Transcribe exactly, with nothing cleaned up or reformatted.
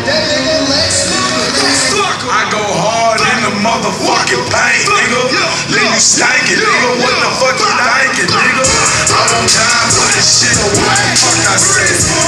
I go hard in the motherfucking paint, nigga. Leave you stankin', nigga. What the fuck you thinking, nigga? I won't die for this shit. What the fuck I said?